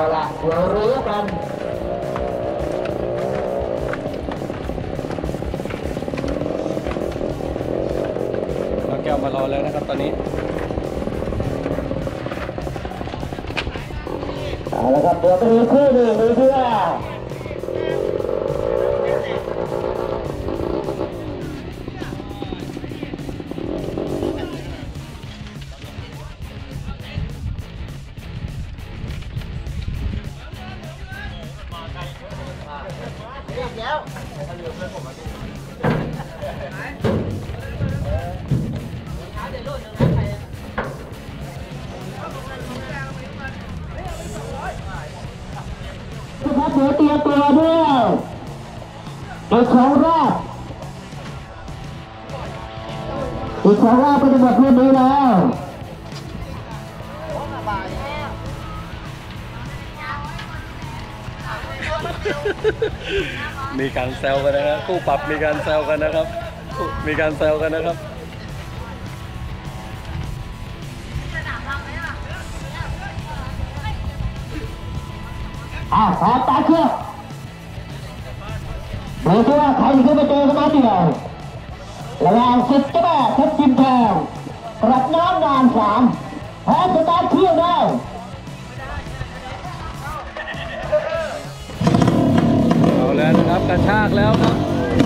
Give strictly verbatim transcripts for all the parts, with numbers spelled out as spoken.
ละเดี๋ยวรู้กันน้องแก้วมารอแล้วนะครับตอนนี้เอาละครับเดี๋ยวไปดูคู่หนึ่งดูที่ว่าแล้วครับเดี๋ยวเตรียมตัวด้วยอีกสองรอบอีกสองรอบก็จะหมดรุ่นนี้แล้วมีการแซวกันนะครับคู่ปรับมีการแซวกันนะครับมีการแซวกันนะครับอ้าวขอตาเชือกดูซิว่าใครขึ้นไปเจอกันมาเดียวระหว่างสิบเจ้าแม่เพชรจิมแพงกระน้ำนานสามแพ้สตาร์ทเที่ยวได้เอาแล้วนะครับกระชากแล้วครับ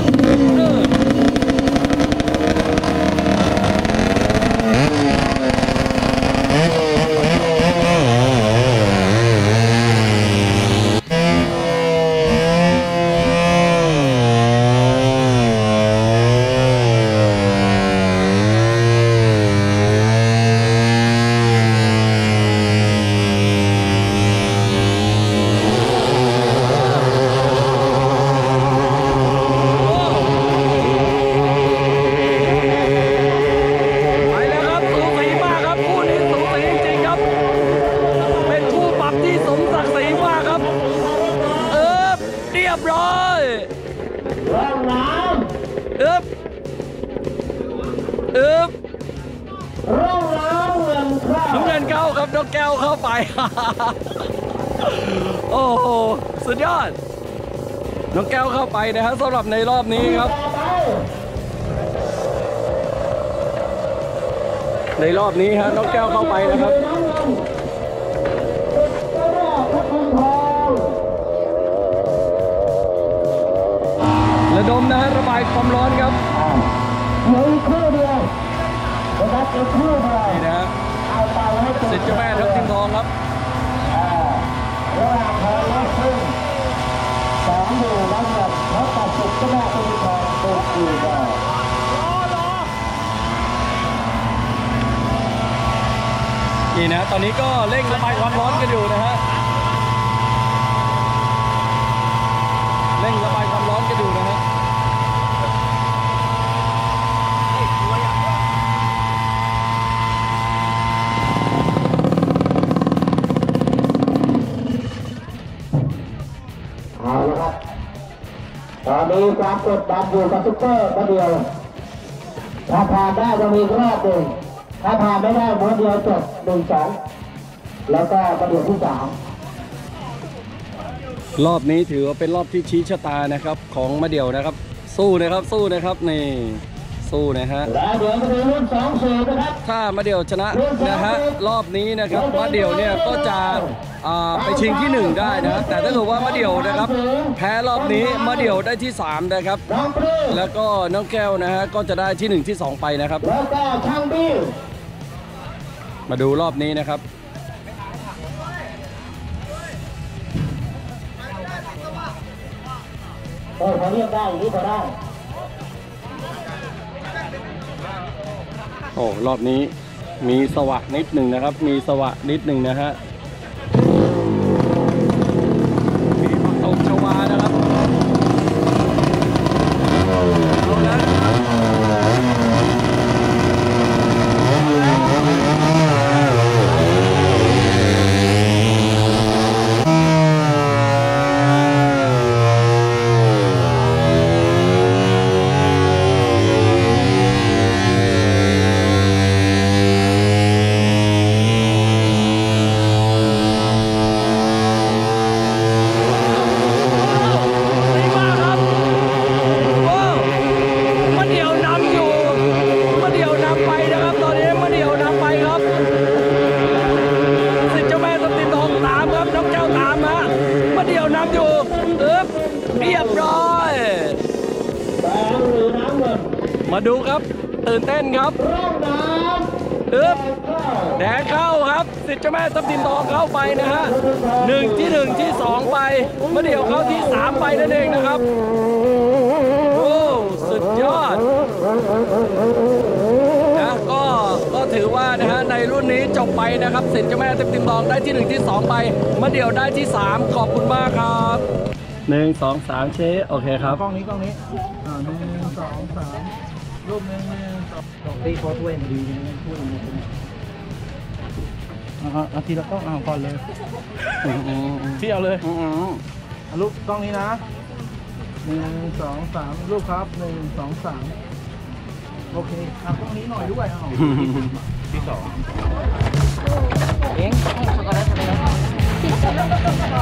น้ำเงินเข้าครับนกแก้วเข้าไป โอ้โหสุดยอดนกแก้วเข้าไปนะครับสำหรับในรอบนี้ครับในรอบนี้ฮะนกแก้วเข้าไปนะครับระดมนะฮะระบายความร้อนครับเหลืออีกคู่เดียวนะครับอีกคู่เดียวนี่นะสิทธิ์เจ้าแม่ทับทิมทองครับระหว่างทางรถขึ้นสองอยู่แล้วเนี่ยเขาตัดสิทธิ์เจ้าแม่ทับทิมทองตัวสี่ก็นี่นะตอนนี้ก็เร่งระบายความร้อนกันอยู่นะฮะเร่งระบายความร้อนกันอยู่นะฮะตอนนี้ความกดดันอยู่กับซุปเปอร์มาเดียวถ้าผ่านได้จะมีรอบหนึ่งถ้าผ่านไม่ได้ม้วนเดียวจบหนึ่งสองแล้วก็มาเดียวที่สามรอบนี้ถือว่าเป็นรอบที่ชี้ชะตานะครับของมาเดี่ยวนะครับสู้นะครับสู้นะครับนี่สู้นะฮะแล้วเดี๋ยวมาดูรุ่นสองสี่นะครับถ้ามาเดี่ยวชนะนะฮะรอบนี้นะครับมาเดี่ยวเนี่ยก็จะไปชิงที่หนึ่งได้นะแต่ถ้าเกิดว่ามาเดี่ยวนะครับแพ้รอบนี้มาเดี่ยวได้ที่สามนะครับแล้วก็น้องแก้วนะฮะก็จะได้ที่หนึ่งที่สองไปนะครับแล้วก็ช่างบี้มาดูรอบนี้นะครับโอ้เขาเรียกได้อย่างนี้ก็ได้โอ้รอบนี้มีสวะนิดหนึ่งนะครับมีสวะนิดหนึ่งนะฮะมีผักตบชวานะครับเอาละำอยู่อึ๊บเรียบร้อยแดงหรือน้ำเงินมาดูครับตื่นเต้นครับร่องน้อึ๊บำแดงเข้าครับสิทธิ์เจ้าแม่ทับทิมทองเข้าไปนะฮะหนึ่งที่หนึ่งที่สองไปมะเดี่ยวเข้าที่สามไปนั่นเองนะครับโอ้สุดยอดนะก็ก็ถือว่านะฮะในรุ่นนี้จบไปนะครับสิทธิ์เจ้าแม่ทับทิมทองได้ที่หนึ่งที่สองไปมะเดี่ยวได้ที่สามขอบคุณมากครับหนึ่งสองสามเชโอเคครับกล้องนี้กล้องนี้อ่าหนึ่งสองสามรูปหนึ่งหนึ่งสองสองตีโคตรเว้นดีนะพูดอย่างนี้อ่าเอาทีละกล้องอ่าก่อนเลยที่เอาเลยเอารูปกล้องนี้นะหนึ่งสองสามรูปครับหนึ่งสองสามโอเคอ่ะกล้องนี้หน่อยด้วยเอาที่สองเองช็อกโกแลตช็อกโกแลต